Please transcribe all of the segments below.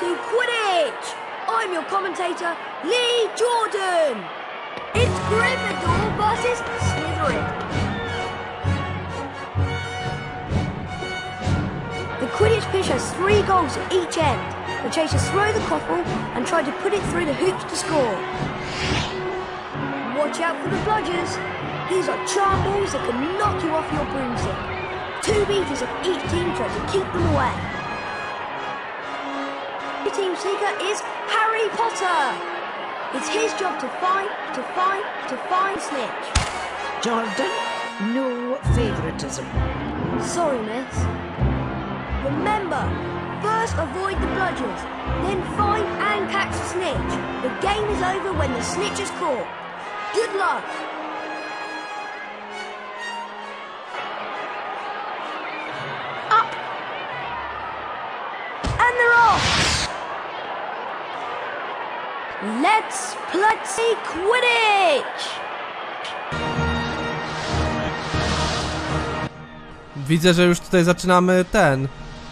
to Quidditch! I'm your commentator, Lee Jordan! It's Gryffindor versus Slytherin. The Quidditch pitch has 3 goals at each end. The chasers throw the quaffle and try to put it through the hoops to score. Watch out for the bludgers. These are charm balls that can knock you off your broomstick. 2 beaters of each team try to keep them away. The team seeker is Harry Potter. It's his job to find Snitch. Jordan, no favoritism. Sorry, miss. Remember, first avoid the bludgers, then find and catch the snitch. The game is over when the snitch is caught. Good luck. Up. And they're off. Let's play Quidditch. Widzę, że już tutaj zaczynamy ten.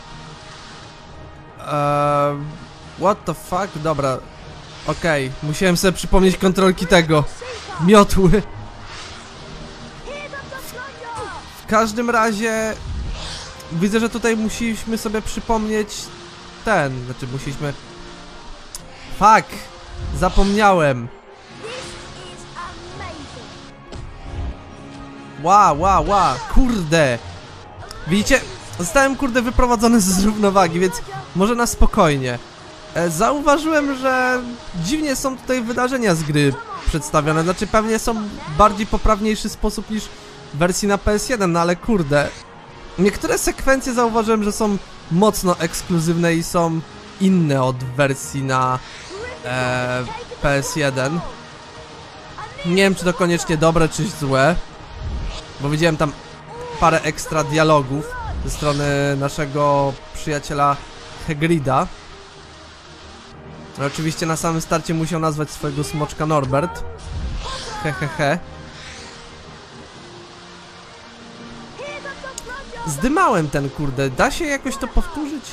What the fuck? Dobra. Okej, musiałem sobie przypomnieć kontrolki tego miotły. W każdym razie widzę, że tutaj musieliśmy sobie przypomnieć ten, znaczy musieliśmy. Fuck! Zapomniałem. Wow, kurde. Widzicie? Zostałem kurde wyprowadzony z równowagi, więc może na spokojnie. Zauważyłem, że dziwnie są tutaj wydarzenia z gry przedstawione. Znaczy pewnie są w bardziej poprawniejszy sposób niż w wersji na PS1, no ale kurde. Niektóre sekwencje zauważyłem, że są mocno ekskluzywne i są inne od wersji na PS1. Nie wiem, czy to koniecznie dobre, czy złe. Bo widziałem tam parę ekstra dialogów ze strony naszego przyjaciela Hagrida. Oczywiście na samym starcie musiał nazwać swojego smoczka Norbert. Hehehe. Zdymałem ten kurde. Da się jakoś to powtórzyć?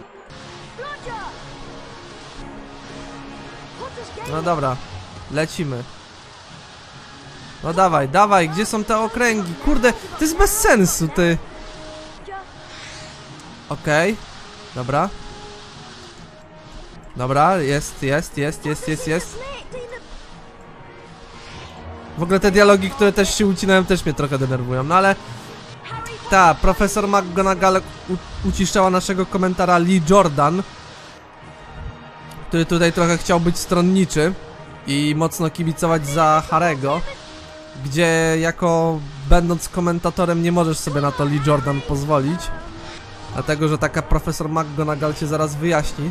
No dobra. Lecimy. No dawaj, dawaj, gdzie są te okręgi? Kurde, to jest bez sensu, ty. Okej. Dobra. Dobra, jest. W ogóle te dialogi, które też się ucinałem, też mnie trochę denerwują, no ale... Ta, profesor McGonagall uciszczała naszego komentara Lee Jordan, który tutaj trochę chciał być stronniczy i mocno kibicować za Harry'ego, gdzie jako będąc komentatorem nie możesz sobie na to Lee Jordan pozwolić, dlatego że taka profesor McGonagall cię zaraz wyjaśni.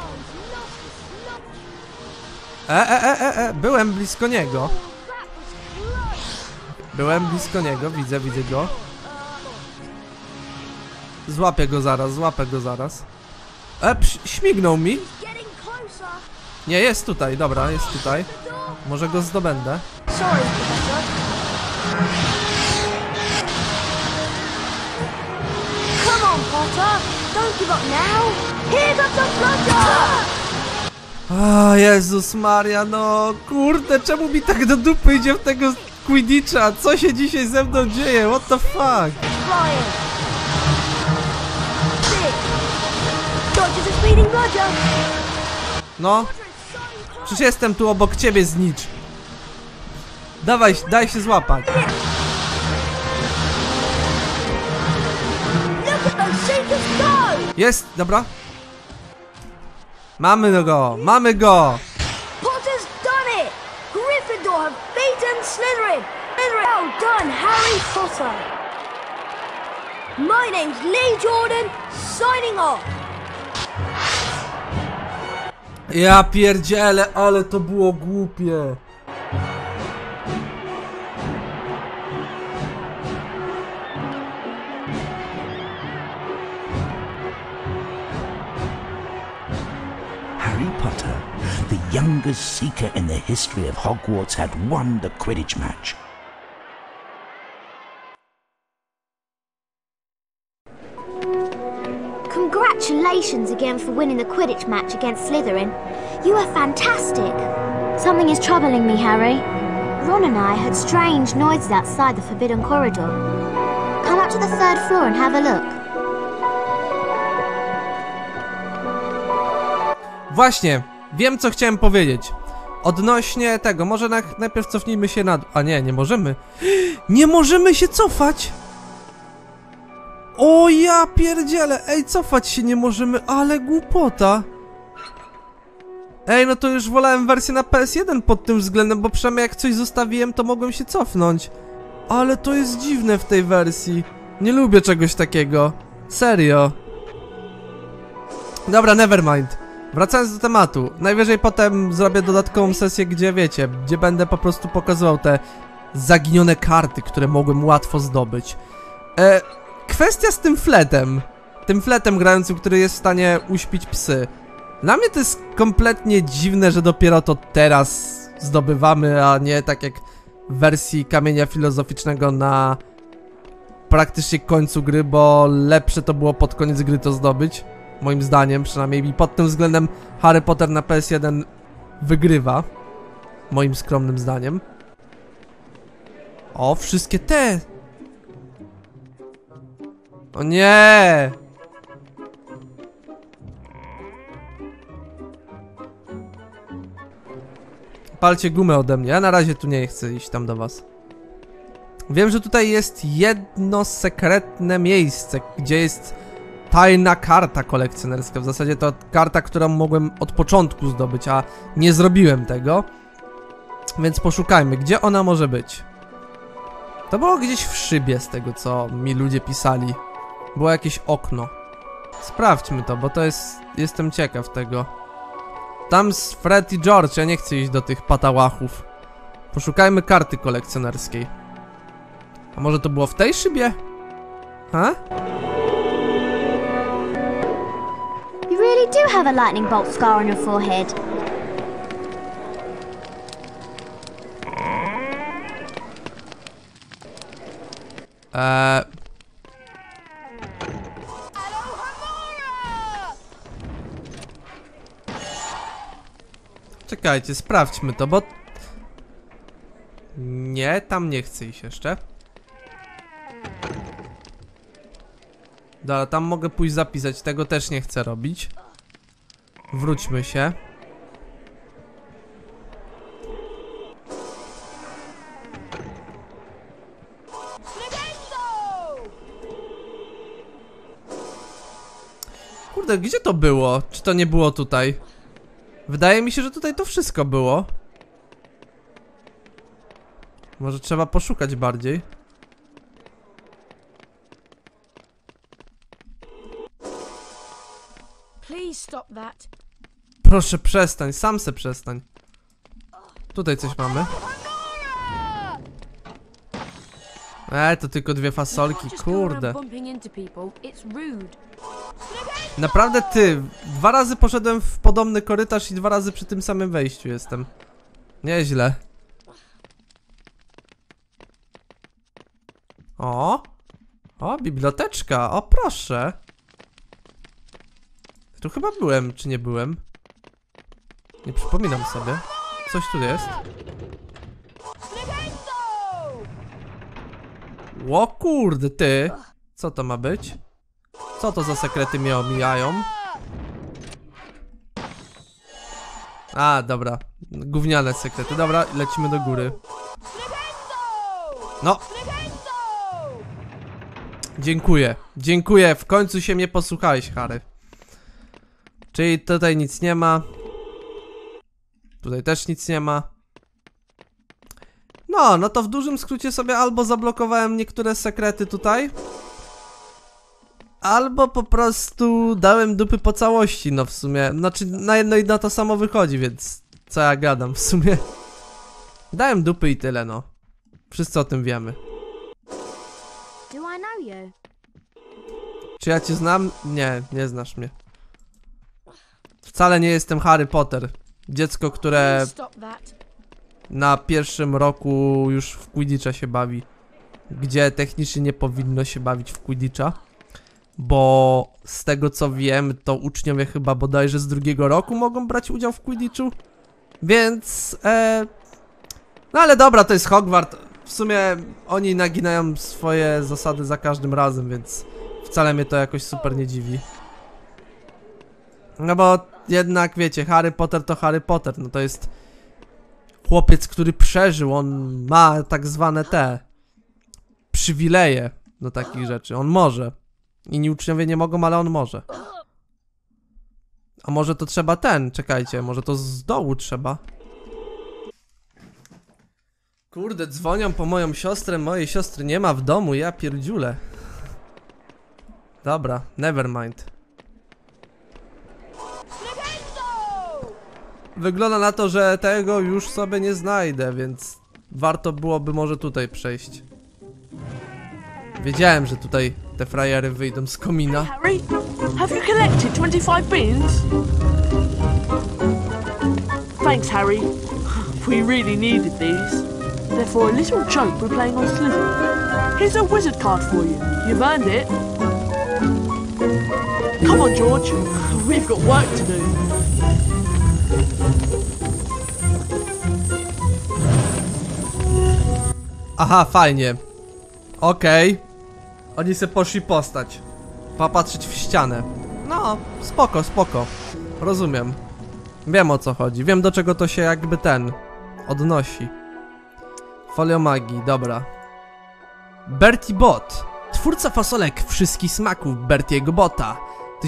Byłem blisko niego. Widzę go. Złapię go zaraz. Śmignął mi. Nie, jest tutaj, dobra, jest tutaj. Może go zdobędę. A, Jezus Maria, no kurde, czemu mi tak do dupy idzie w tego Quidditcha? Co się dzisiaj ze mną dzieje? What the fuck? No, przecież jestem tu obok ciebie, znicz. Dawaj, daj się złapać. Jest, dobra. Mamy go, Potter's done it! Gryffindor have beaten Slytherin! Well done, Harry Potter! My name's Lee Jordan, signing off! Ja pierdzielę, ale to było głupie. Harry Potter, the youngest seeker in the history of Hogwarts, had won the Quidditch match. Congratulations again for winning the Quidditch match against Slytherin. You are fantastic. Something is troubling me, Harry. Ron and I heard strange noises outside the Forbidden Corridor. Come up to the 3rd floor and have a look. Właśnie, wiem co chciałem powiedzieć. Odnośnie tego, może najpierw cofnijmy się na dół. A nie możemy. Nie możemy się cofać! O ja pierdzielę! Ej, cofać się nie możemy, ale głupota! Ej, no to już wolałem wersję na PS1 pod tym względem, bo przynajmniej jak coś zostawiłem, to mogłem się cofnąć. Ale to jest dziwne w tej wersji. Nie lubię czegoś takiego. Serio. Dobra, nevermind. Wracając do tematu. Najwyżej potem zrobię dodatkową sesję, gdzie wiecie, gdzie będę po prostu pokazywał te zaginione karty, które mogłem łatwo zdobyć. Kwestia z tym fletem. Tym fletem grającym, który jest w stanie uśpić psy. Dla mnie to jest kompletnie dziwne, że dopiero to teraz zdobywamy, a nie tak jak w wersji Kamienia Filozoficznego na praktycznie końcu gry, bo lepsze to było pod koniec gry to zdobyć. Moim zdaniem przynajmniej, i pod tym względem Harry Potter na PS1 wygrywa. Moim skromnym zdaniem. O, wszystkie te! O nie! Palcie gumę ode mnie, ja na razie tu nie chcę iść tam do was. Wiem, że tutaj jest jedno sekretne miejsce, gdzie jest tajna karta kolekcjonerska. W zasadzie to karta, którą mogłem od początku zdobyć, a nie zrobiłem tego. Więc poszukajmy, gdzie ona może być. To było gdzieś w szybie, z tego co mi ludzie pisali. Było jakieś okno. Sprawdźmy to, bo to jest... Jestem ciekaw tego. Tam z Fred i George, ja nie chcę iść do tych patałachów. Poszukajmy karty kolekcjonerskiej. A może to było w tej szybie? Ha? You really do have a lightning bolt scar on your forehead. Czekajcie, sprawdźmy to, bo... Nie, tam nie chcę iść jeszcze. Dobra, tam mogę pójść zapisać, tego też nie chcę robić. Wróćmy się. Kurde, gdzie to było? Czy to nie było tutaj? Wydaje mi się, że tutaj to wszystko było. Może trzeba poszukać bardziej. Proszę przestań, sam se przestań. Tutaj coś mamy. To tylko dwie fasolki, kurde. Naprawdę ty, 2 razy poszedłem w podobny korytarz i 2 razy przy tym samym wejściu jestem. Nieźle. O, biblioteczka, o proszę. Tu chyba byłem, czy nie byłem? Nie przypominam sobie. Coś tu jest. O kurde, ty. Co to ma być? Co to za sekrety mnie omijają? A, dobra. Gówniane sekrety. Dobra, lecimy do góry. No. Dziękuję. Dziękuję. W końcu się mnie posłuchałeś, Harry. Czyli tutaj nic nie ma. Tutaj też nic nie ma. No to w dużym skrócie sobie albo zablokowałem niektóre sekrety tutaj, albo po prostu dałem dupy po całości, no w sumie. Znaczy na jedno i na to samo wychodzi, więc co ja gadam w sumie. Dałem dupy i tyle, no. Wszyscy o tym wiemy. Czy ja cię znam? Nie, nie znasz mnie. Wcale nie jestem Harry Potter. Dziecko, które na 1. roku już w Quidditcha się bawi. Gdzie technicznie nie powinno się bawić w Quidditcha. Bo z tego co wiem, to uczniowie chyba bodajże z 2. roku mogą brać udział w Quidditchu. Więc, no ale dobra, to jest Hogwart. W sumie oni naginają swoje zasady za każdym razem, więc wcale mnie to jakoś super nie dziwi. No bo jednak, wiecie, Harry Potter to Harry Potter. No to jest chłopiec, który przeżył. On ma tak zwane te przywileje do takich rzeczy. On może. Inni uczniowie nie mogą, ale on może. A może to trzeba czekajcie, może to z dołu trzeba. Kurde, dzwonią po moją siostrę, mojej siostry nie ma w domu, ja pierdziulę. Dobra, never mind. Wygląda na to, że tego już sobie nie znajdę, więc warto byłoby może tutaj przejść. Wiedziałem, że tutaj te frajery wyjdą z komina. Harry, have you collected 25 beans? Thanks, Harry. We really needed these. They're for a little joke we're playing on Slytherin. Here's a wizard card for you. You've earned it. Come on, George. We've got work to do. Aha, fajnie. Okej. Oni se poszli postać. Popatrzeć w ścianę. No, spoko, spoko. Rozumiem. Wiem o co chodzi. Wiem do czego to się jakby odnosi. Folio magii, dobra. Bertie Bott. Twórca fasolek wszystkich smaków Bertiego Botta.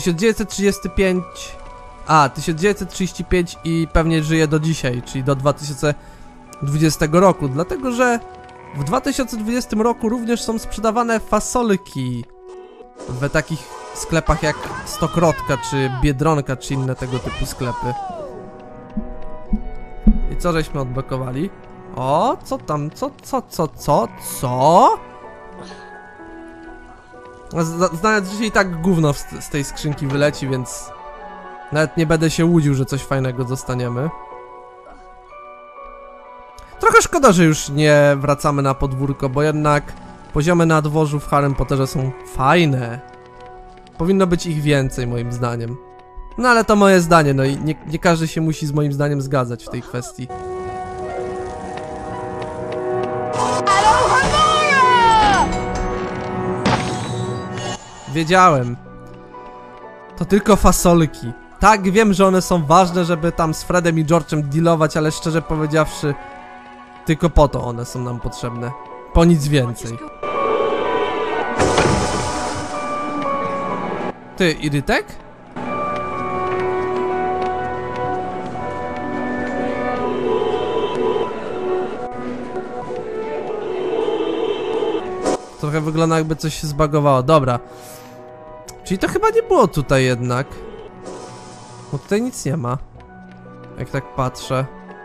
1935 i pewnie żyje do dzisiaj, czyli do 2020 roku, dlatego że w 2020 roku również są sprzedawane fasolki w takich sklepach jak Stokrotka, czy Biedronka, czy inne tego typu sklepy. I co żeśmy odblokowali? O, co tam, co? Nawet dzisiaj tak gówno z tej skrzynki wyleci, więc nawet nie będę się łudził, że coś fajnego dostaniemy. Trochę szkoda, że już nie wracamy na podwórko, bo jednak poziomy na dworzu w Harrym Potterze są fajne. Powinno być ich więcej, moim zdaniem. No ale to moje zdanie, no i nie każdy się musi z moim zdaniem zgadzać w tej kwestii. Wiedziałem. To tylko fasolki. Tak, wiem, że one są ważne, żeby tam z Fredem i George'em dealować, ale szczerze powiedziawszy, tylko po to one są nam potrzebne. Po nic więcej. Ty, Irytek? Trochę wygląda, jakby coś się zbagowało. Dobra. Czyli to chyba nie było tutaj jednak. Bo tutaj nic nie ma. Jak tak patrzę.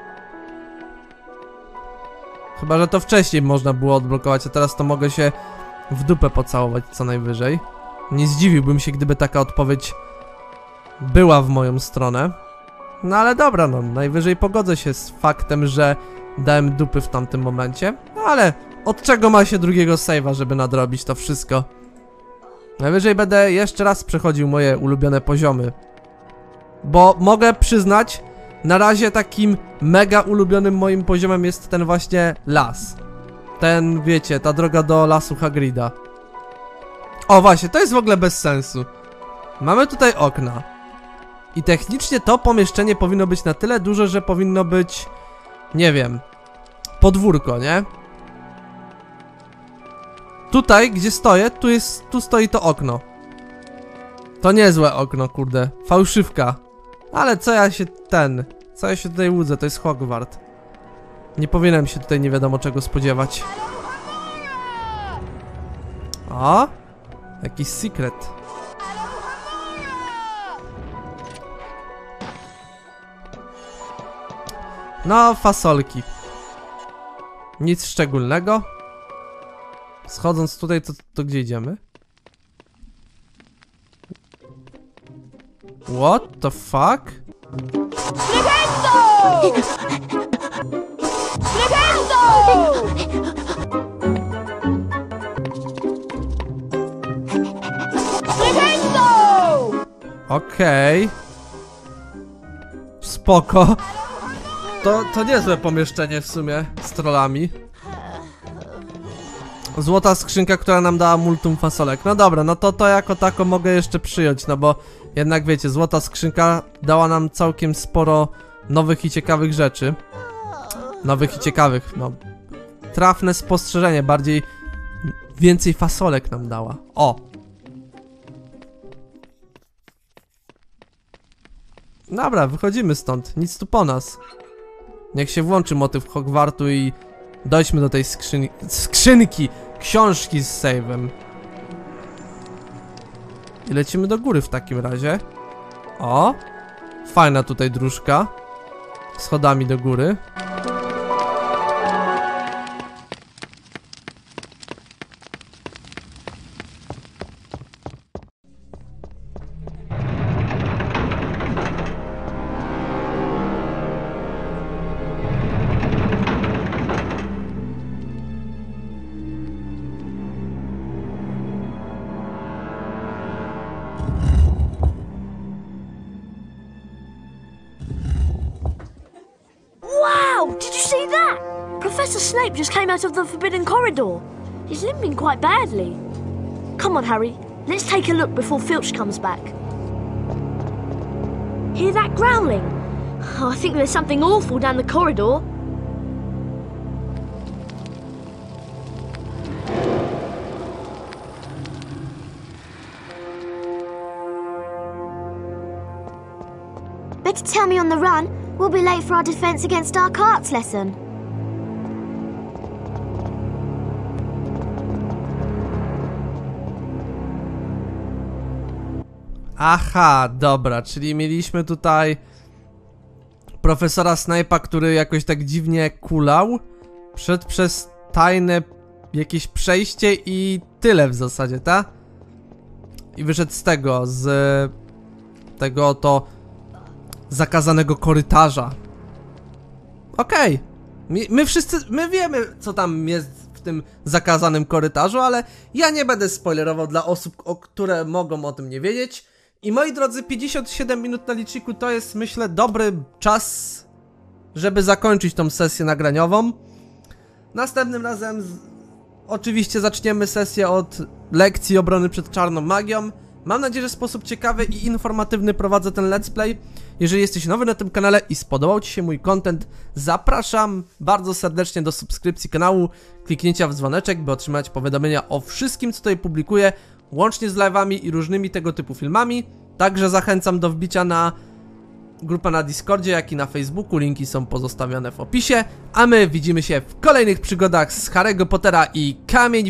Chyba, że to wcześniej można było odblokować, a teraz to mogę się w dupę pocałować co najwyżej. Nie zdziwiłbym się, gdyby taka odpowiedź była w moją stronę. No ale dobra, no najwyżej pogodzę się z faktem, że dałem dupy w tamtym momencie. No ale od czego ma się drugiego save'a, żeby nadrobić to wszystko? Najwyżej będę jeszcze raz przechodził moje ulubione poziomy. Bo mogę przyznać, na razie takim mega ulubionym moim poziomem jest ten właśnie las. Ten, wiecie, ta droga do lasu Hagrida. O właśnie, to jest w ogóle bez sensu. Mamy tutaj okna. I technicznie to pomieszczenie powinno być na tyle duże, że powinno być, nie wiem, podwórko, nie? Tutaj, gdzie stoję, tu stoi to okno. To niezłe okno, kurde. Fałszywka. Ale co ja się tutaj łudzę, to jest Hogwart. Nie powinienem się tutaj nie wiadomo czego spodziewać. O! Jakiś secret. No, fasolki. Nic szczególnego. Schodząc tutaj, to gdzie idziemy? What the fuck? Okej. Spoko. To niezłe pomieszczenie w sumie z trollami. Złota skrzynka, która nam dała multum fasolek. No dobra, no to jako tako mogę jeszcze przyjąć, no bo jednak wiecie, złota skrzynka dała nam całkiem sporo nowych i ciekawych rzeczy. Nowych i ciekawych, no. Trafne spostrzeżenie, bardziej więcej fasolek nam dała. O! Dobra, wychodzimy stąd, nic tu po nas. Niech się włączy motyw Hogwartu i dojdźmy do tej skrzynki, książki z save'em. I lecimy do góry w takim razie. O! Fajna tutaj dróżka. Schodami do góry. Wow! Did you see that? Professor Snape just came out of the Forbidden Corridor. He's limping quite badly. Come on, Harry. Let's take a look before Filch comes back. Hear that growling? Oh, I think there's something awful down the corridor. Better tell me on the run. We'll be late for our defense against dark arts lesson. Aha, dobra, czyli mieliśmy tutaj profesora Snape'a, który jakoś tak dziwnie kulał. Wszedł przez tajne jakieś przejście i tyle w zasadzie, tak? I wyszedł z tego oto zakazanego korytarza. Okej. My wiemy, co tam jest w tym zakazanym korytarzu, ale ja nie będę spoilerował dla osób, które mogą o tym nie wiedzieć. I moi drodzy, 57 minut na liczniku to jest, myślę, dobry czas, żeby zakończyć tą sesję nagraniową. Następnym razem oczywiście zaczniemy sesję od lekcji obrony przed czarną magią. Mam nadzieję, że w sposób ciekawy i informatywny prowadzę ten let's play. Jeżeli jesteś nowy na tym kanale i spodobał Ci się mój content, zapraszam bardzo serdecznie do subskrypcji kanału, kliknięcia w dzwoneczek, by otrzymać powiadomienia o wszystkim, co tutaj publikuję, łącznie z live'ami i różnymi tego typu filmami. Także zachęcam do wbicia na grupę na Discordzie, jak i na Facebooku, linki są pozostawione w opisie. A my widzimy się w kolejnych przygodach z Harry'ego Pottera i Kamień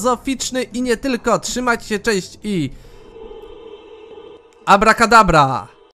Filozoficzny i nie tylko. Trzymajcie się, cześć i... Abracadabra!